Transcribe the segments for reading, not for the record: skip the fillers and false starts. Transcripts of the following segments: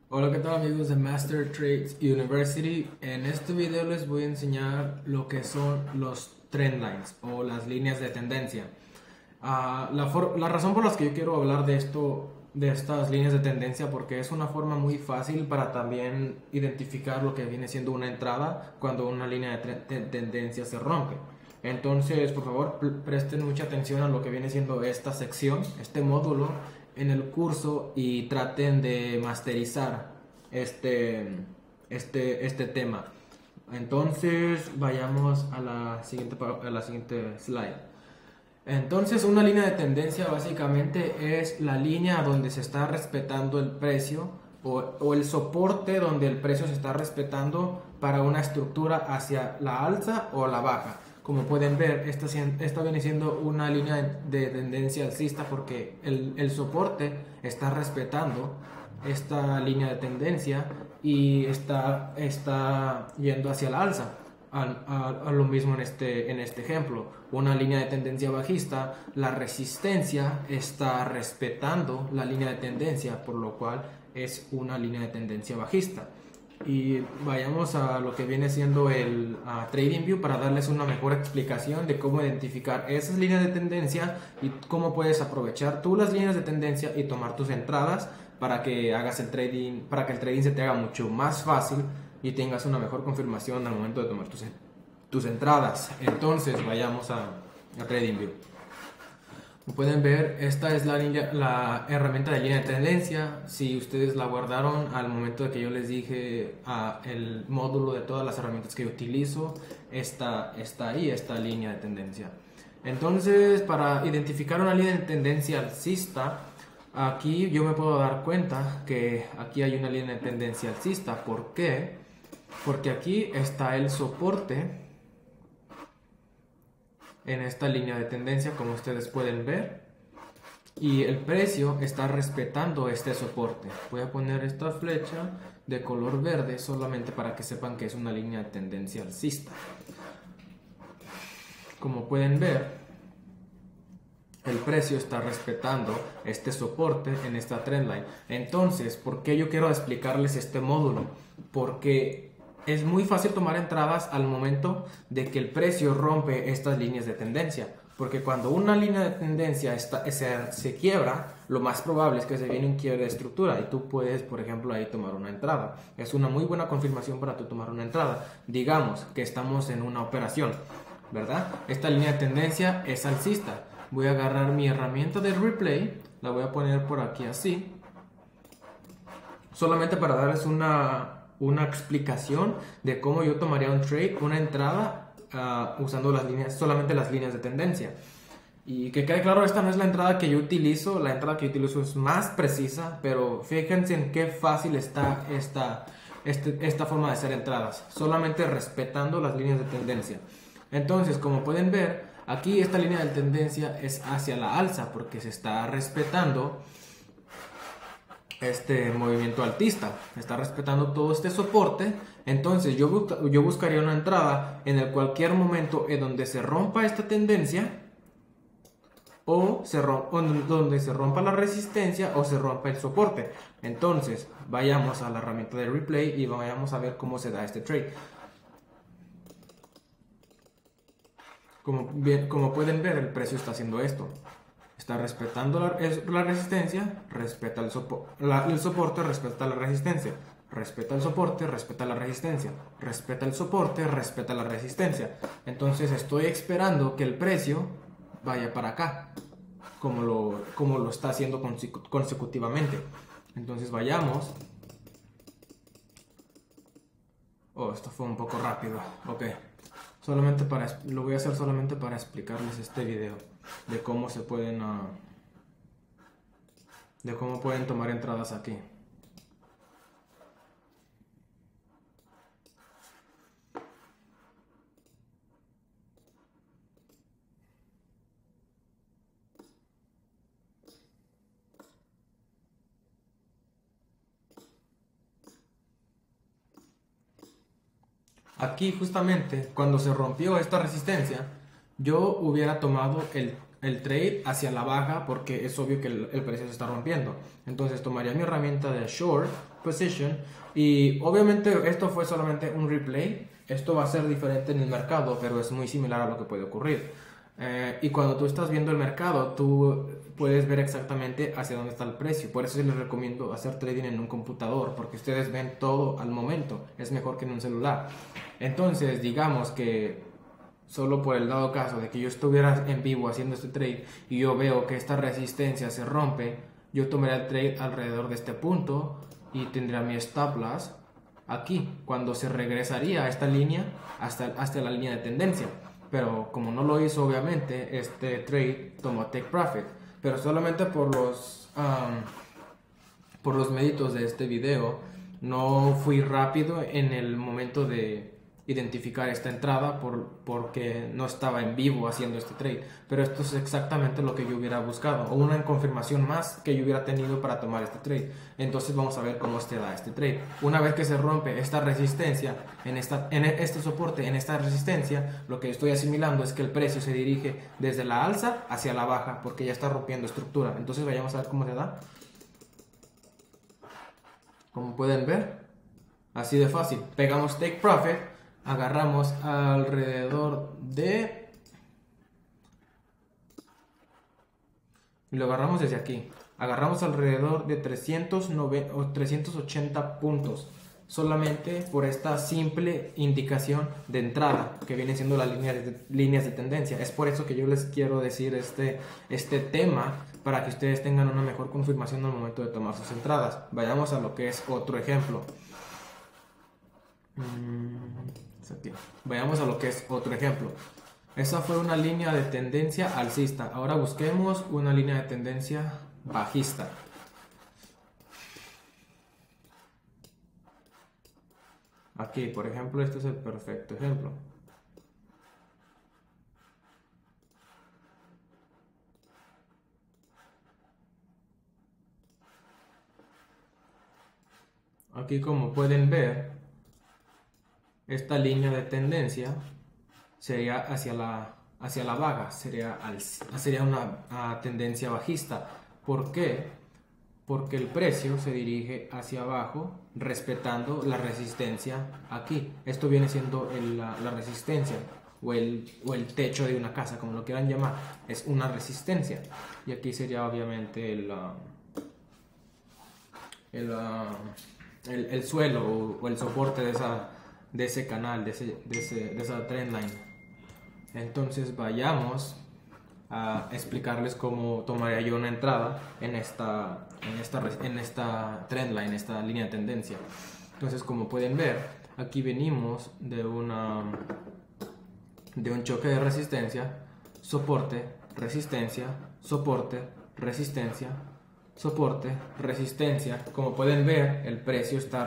Hola, ¿qué tal amigos de Master Trades University? En este video les voy a enseñar lo que son los trend lines o las líneas de tendencia. La razón por la que yo quiero hablar de esto, de estas líneas de tendencia, porque es una forma muy fácil para también identificar lo que viene siendo una entrada cuando una línea de tendencia se rompe. Entonces, por favor, presten mucha atención a lo que viene siendo esta sección, este módulo en el curso y traten de masterizar este, este tema. Entonces, vayamos a a la siguiente slide. Entonces, una línea de tendencia básicamente es la línea donde se está respetando el precio o el soporte donde el precio se está respetando para una estructura hacia la alza o la baja. Como pueden ver, esta viene siendo una línea de tendencia alcista porque el soporte está respetando esta línea de tendencia y está yendo hacia la alza. A lo mismo en este ejemplo, una línea de tendencia bajista, la resistencia está respetando la línea de tendencia, por lo cual es una línea de tendencia bajista. Y vayamos a lo que viene siendo el TradingView para darles una mejor explicación de cómo identificar esas líneas de tendencia y cómo puedes aprovechar tú las líneas de tendencia y tomar tus entradas para que hagas el trading, para que el trading se te haga mucho más fácil y tengas una mejor confirmación al momento de tomar tus entradas. Entonces vayamos a TradingView. Como pueden ver, esta es la herramienta de línea de tendencia. Si ustedes la guardaron al momento de que yo les dije el módulo de todas las herramientas que yo utilizo, está ahí, esta línea de tendencia. Entonces, para identificar una línea de tendencia alcista, aquí yo me puedo dar cuenta que aquí hay una línea de tendencia alcista. ¿Por qué? Porque aquí está el soporte en esta línea de tendencia, como ustedes pueden ver, y el precio está respetando este soporte. Voy a poner esta flecha de color verde solamente para que sepan que es una línea de tendencia alcista. Como pueden ver, el precio está respetando este soporte en esta trendline. Entonces, ¿por qué yo quiero explicarles este módulo? Porque es muy fácil tomar entradas al momento de que el precio rompe estas líneas de tendencia. Porque cuando una línea de tendencia se quiebra, lo más probable es que se viene un quiebre de estructura y tú puedes, por ejemplo, ahí tomar una entrada. Es una muy buena confirmación para tú tomar una entrada. Digamos que estamos en una operación, ¿verdad? Esta línea de tendencia es alcista. Voy a agarrar mi herramienta de replay, la voy a poner por aquí así, solamente para darles una explicación de cómo yo tomaría un trade, una entrada, usando solamente las líneas de tendencia. Y que quede claro, esta no es la entrada que yo utilizo, la entrada que yo utilizo es más precisa, pero fíjense en qué fácil está esta forma de hacer entradas, solamente respetando las líneas de tendencia. Entonces, como pueden ver, aquí esta línea de tendencia es hacia la alza porque se está respetando este movimiento altista, está respetando todo este soporte. Entonces yo buscaría una entrada en el cualquier momento en donde se rompa esta tendencia o donde se rompa la resistencia o se rompa el soporte. Entonces vayamos a la herramienta de replay y vayamos a ver cómo se da este trade. Como pueden ver, el precio está haciendo esto. Está respetando la resistencia, respeta el soporte, respeta la resistencia. Respeta el soporte, respeta la resistencia. Respeta el soporte, respeta la resistencia. Entonces estoy esperando que el precio vaya para acá, como lo está haciendo consecutivamente. Entonces vayamos. Oh, esto fue un poco rápido. Ok. Lo voy a hacer solamente para explicarles este video de cómo de cómo pueden tomar entradas aquí. Aquí justamente cuando se rompió esta resistencia, yo hubiera tomado el trade hacia la baja porque es obvio que el precio se está rompiendo. Entonces tomaría mi herramienta de short position y obviamente esto fue solamente un replay. Esto va a ser diferente en el mercado, pero es muy similar a lo que puede ocurrir. Y cuando tú estás viendo el mercado, tú puedes ver exactamente hacia dónde está el precio. Por eso les recomiendo hacer trading en un computador, porque ustedes ven todo al momento. Es mejor que en un celular. Entonces, digamos que solo por el dado caso de que yo estuviera en vivo haciendo este trade y yo veo que esta resistencia se rompe, yo tomaría el trade alrededor de este punto y tendría mi stop loss aquí, cuando se regresaría a esta línea hasta la línea de tendencia. Pero como no lo hizo, obviamente, este trade tomó take profit. Pero solamente por los méritos de este video, no fui rápido en el momento de identificar esta entrada porque no estaba en vivo haciendo este trade, pero esto es exactamente lo que yo hubiera buscado, o una confirmación más que yo hubiera tenido para tomar este trade. Entonces vamos a ver cómo se da este trade. Una vez que se rompe esta resistencia en este soporte, en esta resistencia, lo que estoy asimilando es que el precio se dirige desde la alza hacia la baja porque ya está rompiendo estructura. Entonces vayamos a ver cómo se da. Como pueden ver, así de fácil. Pegamos take profit, agarramos alrededor de... y lo agarramos desde aquí. Agarramos alrededor de 390 o 380 puntos. Solamente por esta simple indicación de entrada que viene siendo las líneas de tendencia. Es por eso que yo les quiero decir este tema, para que ustedes tengan una mejor confirmación al momento de tomar sus entradas. Vayamos a lo que es otro ejemplo. Vayamos a lo que es otro ejemplo. Esa fue una línea de tendencia alcista. Ahora busquemos una línea de tendencia bajista. Aquí, por ejemplo, este es el perfecto ejemplo. Aquí, como pueden ver, esta línea de tendencia sería hacia la baja, sería una tendencia bajista. ¿Por qué? Porque el precio se dirige hacia abajo respetando la resistencia aquí. Esto viene siendo la resistencia o el techo de una casa, como lo quieran llamar. Es una resistencia. Y aquí sería obviamente el suelo o el soporte de ese canal, de esa trendline. Entonces vayamos a explicarles cómo tomaría yo una entrada en esta trendline, esta línea de tendencia. Entonces, como pueden ver, aquí venimos de un choque de resistencia, soporte, resistencia, soporte, resistencia, soporte, resistencia. Como pueden ver, el precio está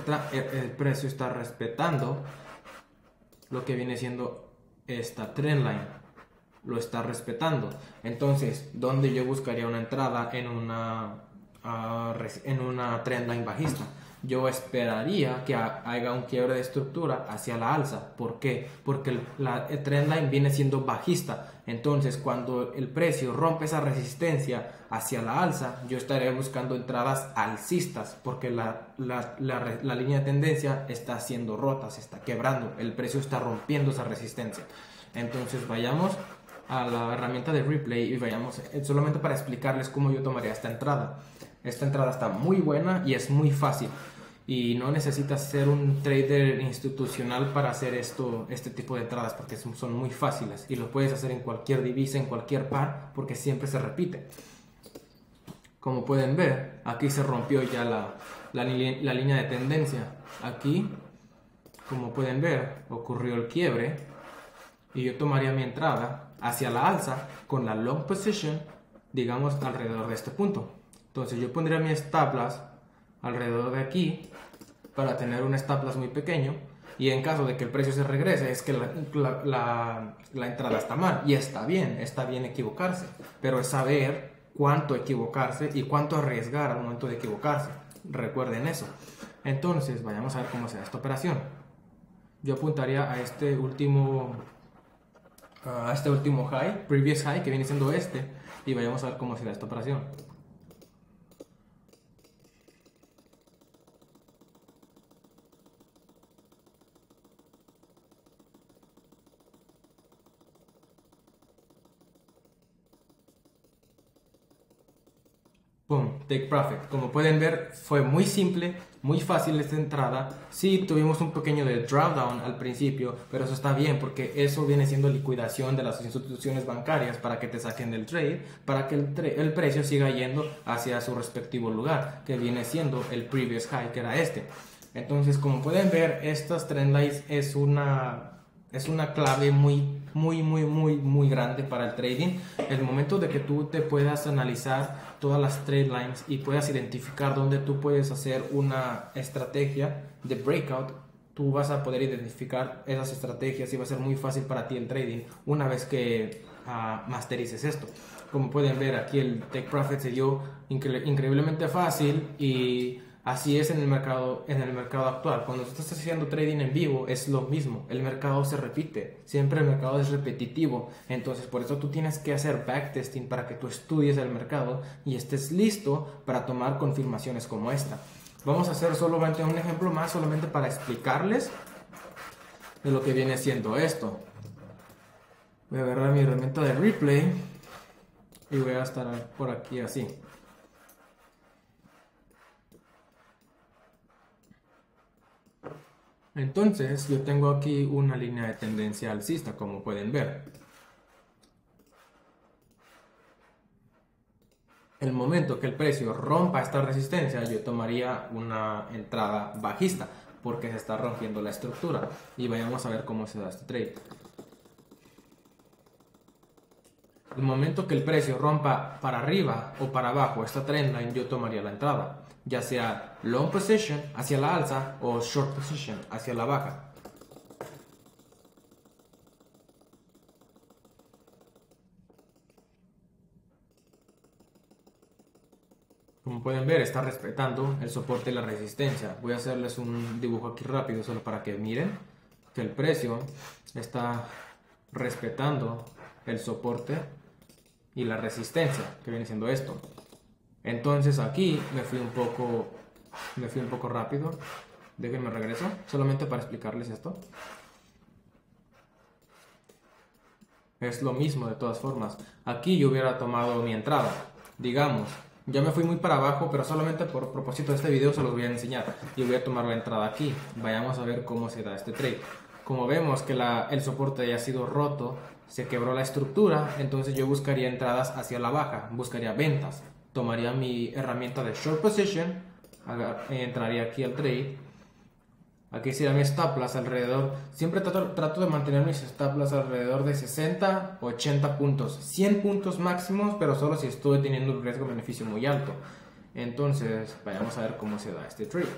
respetando lo que viene siendo esta trendline. Lo está respetando. Entonces, ¿dónde yo buscaría una entrada en una trendline bajista? Yo esperaría que haga un quiebre de estructura hacia la alza. ¿Por qué? Porque la trendline viene siendo bajista. Entonces, cuando el precio rompe esa resistencia hacia la alza, yo estaré buscando entradas alcistas, porque la línea de tendencia está siendo rota, se está quebrando, el precio está rompiendo esa resistencia. Entonces, vayamos a la herramienta de replay y vayamos solamente para explicarles cómo yo tomaría esta entrada. Esta entrada está muy buena y es muy fácil, y no necesitas ser un trader institucional para hacer este tipo de entradas, porque son muy fáciles y lo puedes hacer en cualquier divisa, en cualquier par, porque siempre se repite. Como pueden ver, aquí se rompió ya la línea de tendencia. Aquí, como pueden ver, ocurrió el quiebre y yo tomaría mi entrada hacia la alza con la long position, digamos, alrededor de este punto. Entonces yo pondría mi stop loss alrededor de aquí para tener un stop loss muy pequeño, y en caso de que el precio se regrese es que la entrada está mal, y está bien equivocarse, pero es saber cuánto equivocarse y cuánto arriesgar al momento de equivocarse. Recuerden eso. Entonces vayamos a ver cómo se da esta operación. Yo apuntaría a este último a este último high, previous high, que viene siendo este, y vayamos a ver cómo será esta operación. Boom, take profit. Como pueden ver, fue muy simple, muy fácil esta entrada. Sí, tuvimos un pequeño de drawdown al principio, pero eso está bien porque eso viene siendo liquidación de las instituciones bancarias para que te saquen del trade, para que el precio siga yendo hacia su respectivo lugar, que viene siendo el previous high, que era este. Entonces, como pueden ver, estas trend lines es una clave muy grande para el trading. El momento de que tú te puedas analizar todas las trade lines y puedas identificar dónde tú puedes hacer una estrategia de breakout, tú vas a poder identificar esas estrategias y va a ser muy fácil para ti el trading una vez que masterices esto. Como pueden ver, aquí el take profit se dio increíblemente fácil, y así es en el mercado actual. Cuando tú estás haciendo trading en vivo es lo mismo, el mercado se repite, siempre el mercado es repetitivo. Entonces por eso tú tienes que hacer backtesting para que tú estudies el mercado y estés listo para tomar confirmaciones como esta. Vamos a hacer solamente un ejemplo más, solamente para explicarles de lo que viene siendo esto. Voy a agarrar mi herramienta de replay y voy a estar por aquí así. Entonces yo tengo aquí una línea de tendencia alcista, como pueden ver. El momento que el precio rompa esta resistencia, yo tomaría una entrada bajista porque se está rompiendo la estructura, y vayamos a ver cómo se da este trade. El momento que el precio rompa para arriba o para abajo esta trendline, yo tomaría la entrada, ya sea long position hacia la alza o short position hacia la baja. Como pueden ver, está respetando el soporte y la resistencia. Voy a hacerles un dibujo aquí rápido solo para que miren que el precio está respetando el soporte y la resistencia, que viene siendo esto. Entonces aquí me fui un poco rápido. Déjenme regreso solamente para explicarles esto. Es lo mismo de todas formas. Aquí yo hubiera tomado mi entrada, digamos. Ya me fui muy para abajo, pero solamente por propósito de este video se los voy a enseñar. Y voy a tomar la entrada aquí. Vayamos a ver cómo se da este trade. Como vemos que el soporte ya ha sido roto, se quebró la estructura, entonces yo buscaría entradas hacia la baja, buscaría ventas. Tomaría mi herramienta de short position, entraría aquí al trade. Aquí sería mi stop loss alrededor. Siempre trato de mantener mis stop loss alrededor de 60, 80 puntos, 100 puntos máximos, pero solo si estoy teniendo un riesgo-beneficio muy alto. Entonces, vayamos a ver cómo se da este trade.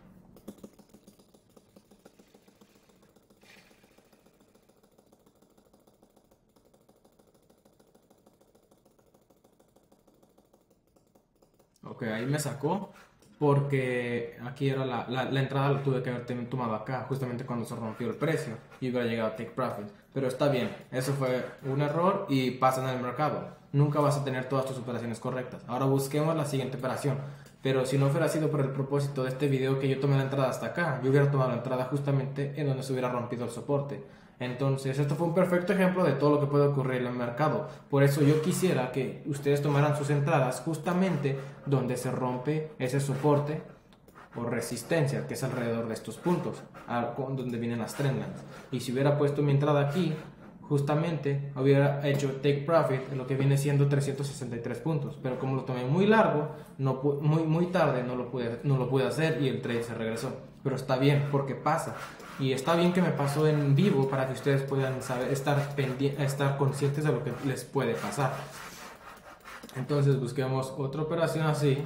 Ok, ahí me sacó porque aquí era la entrada, la tuve que haber tomado acá, justamente cuando se rompió el precio y hubiera llegado a take profit. Pero está bien, eso fue un error y pasa en el mercado. Nunca vas a tener todas tus operaciones correctas. Ahora busquemos la siguiente operación. Pero si no hubiera sido por el propósito de este video que yo tomé la entrada hasta acá, yo hubiera tomado la entrada justamente en donde se hubiera rompido el soporte. Entonces, esto fue un perfecto ejemplo de todo lo que puede ocurrir en el mercado. Por eso yo quisiera que ustedes tomaran sus entradas justamente donde se rompe ese soporte o resistencia, que es alrededor de estos puntos, donde vienen las trendlines. Y si hubiera puesto mi entrada aquí, justamente hubiera hecho take profit en lo que viene siendo 363 puntos. Pero como lo tomé muy largo, muy tarde, no lo pude hacer y el trade se regresó. Pero está bien, porque pasa. Y está bien que me pasó en vivo para que ustedes puedan saber, estar conscientes de lo que les puede pasar. Entonces busquemos otra operación así.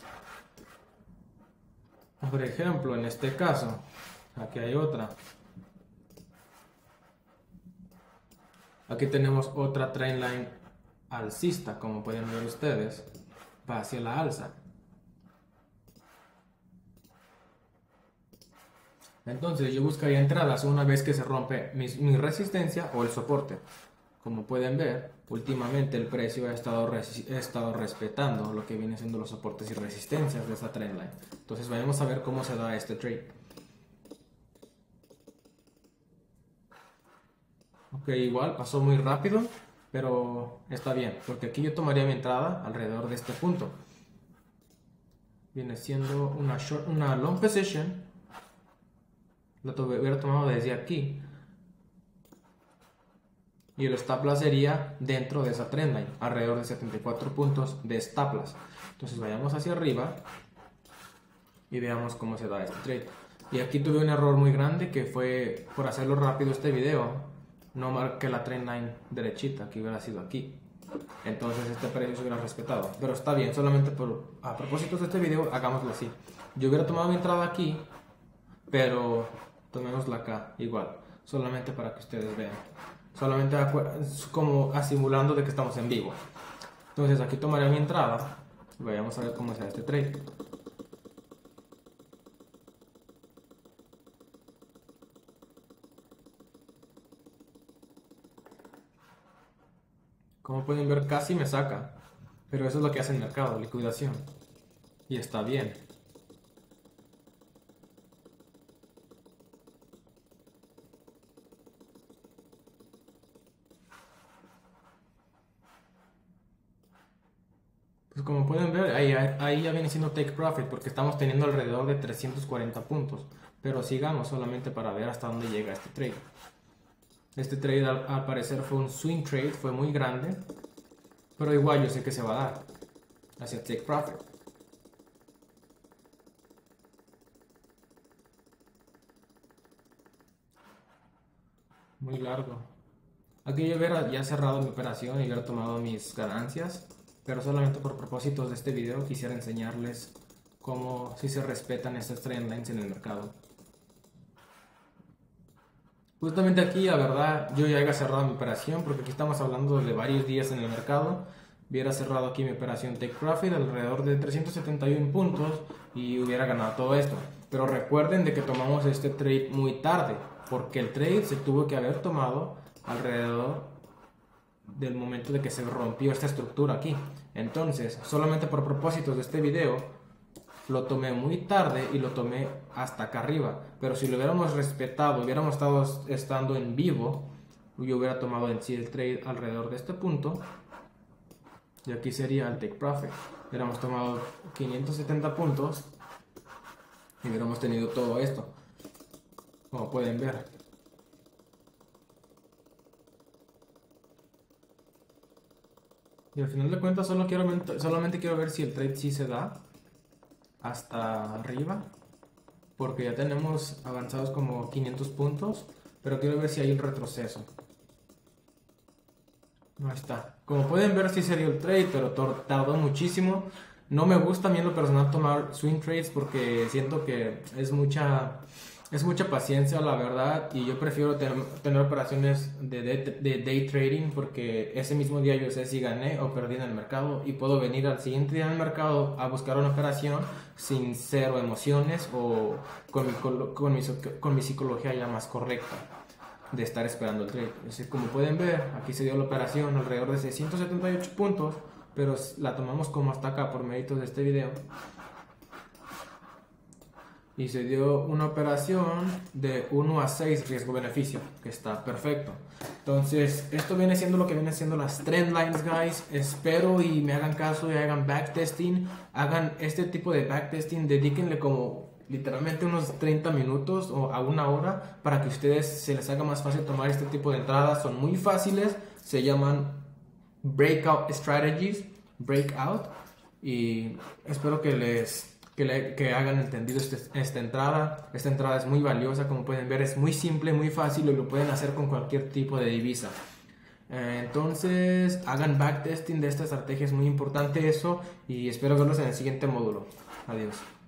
Por ejemplo, en este caso, aquí hay otra. Aquí tenemos otra trendline alcista, como pueden ver ustedes, va hacia la alza. Entonces yo buscaría entradas una vez que se rompe mi resistencia o el soporte. Como pueden ver, últimamente el precio ha estado respetando lo que viene siendo los soportes y resistencias de esa trendline. Entonces vayamos a ver cómo se da este trade. Ok, igual pasó muy rápido, pero está bien, porque aquí yo tomaría mi entrada alrededor de este punto. Viene siendo una long position. Lo hubiera tomado desde aquí. Y el stop loss sería dentro de esa trendline, alrededor de 74 puntos de stop loss. Entonces vayamos hacia arriba y veamos cómo se da este trade. Y aquí tuve un error muy grande, que fue por hacerlo rápido este video, no marqué la trendline derechita, que hubiera sido aquí. Entonces este precio se hubiera respetado, pero está bien, solamente a propósito de este video hagámoslo así. Yo hubiera tomado mi entrada aquí, pero tomémosla acá igual, solamente para que ustedes vean, solamente como simulando de que estamos en vivo. Entonces aquí tomaré mi entrada y vayamos a ver cómo se da este trade. Como pueden ver, casi me saca, pero eso es lo que hace el mercado, liquidación, y está bien. Pues como pueden ver, ahí ya viene siendo take profit, porque estamos teniendo alrededor de 340 puntos, pero sigamos solamente para ver hasta dónde llega este trade. Este trade al parecer fue un swing trade, fue muy grande, pero igual yo sé que se va a dar hacia take profit. Muy largo. Aquí yo hubiera ya cerrado mi operación y hubiera tomado mis ganancias, pero solamente por propósitos de este video quisiera enseñarles cómo si se respetan estas trendlines en el mercado. Justamente aquí, la verdad, yo ya había cerrado mi operación, porque aquí estamos hablando de varios días en el mercado. Hubiera cerrado aquí mi operación Take Profit alrededor de 371 puntos y hubiera ganado todo esto. Pero recuerden de que tomamos este trade muy tarde, porque el trade se tuvo que haber tomado alrededor del momento de que se rompió esta estructura aquí. Entonces, solamente por propósitos de este video, lo tomé muy tarde y lo tomé hasta acá arriba, pero si lo hubiéramos respetado, hubiéramos estando en vivo, yo hubiera tomado en sí el trade alrededor de este punto y aquí sería el take profit. Hubiéramos tomado 570 puntos y hubiéramos tenido todo esto, como pueden ver. Y al final de cuentas solamente quiero ver si el trade sí se da hasta arriba, porque ya tenemos avanzados como 500 puntos, pero quiero ver si hay un retroceso. No está. Como pueden ver, sí se dio el trade, pero tardó muchísimo. No me gusta a mí en lo personal tomar swing trades, porque siento que es mucha paciencia, la verdad, y yo prefiero tener operaciones de day trading, porque ese mismo día yo sé si gané o perdí en el mercado y puedo venir al siguiente día en el mercado a buscar una operación sin cero emociones o con mi psicología ya más correcta de estar esperando el trade. Así como pueden ver, aquí se dio la operación alrededor de 678 puntos, pero la tomamos como hasta acá por méritos de este video. Y se dio una operación de 1 a 6 riesgo-beneficio, que está perfecto. Entonces, esto viene siendo lo que vienen siendo las trend lines, guys. Espero y me hagan caso y hagan backtesting. Hagan este tipo de backtesting, dedíquenle como literalmente unos 30 minutos o a una hora para que a ustedes se les haga más fácil tomar este tipo de entradas. Son muy fáciles, se llaman breakout strategies, breakout, y espero que hagan entendido esta entrada. Esta entrada es muy valiosa, como pueden ver, es muy simple, muy fácil y lo pueden hacer con cualquier tipo de divisa. Entonces hagan backtesting de esta estrategia, es muy importante eso, y espero verlos en el siguiente módulo. Adiós.